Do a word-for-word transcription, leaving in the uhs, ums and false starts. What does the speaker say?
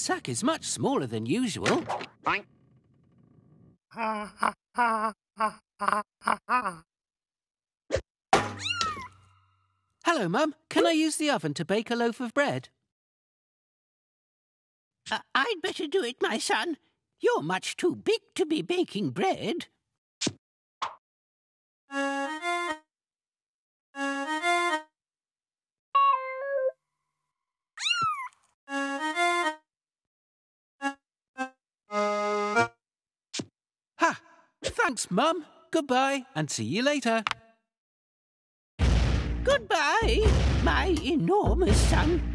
sack is much smaller than usual. Hello, Mum. Can I use the oven to bake a loaf of bread? Uh, I'd better do it, my son. You're much too big to be baking bread. Ha! Thanks, Mum. Goodbye, and see you later. Goodbye, my enormous son.